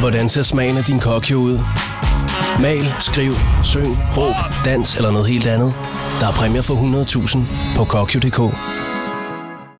Hvordan ser smagen af din kokjo ud? Mal, skriv, syng, råb, dans eller noget helt andet. Der er præmier for 100.000 på kokjo.dk.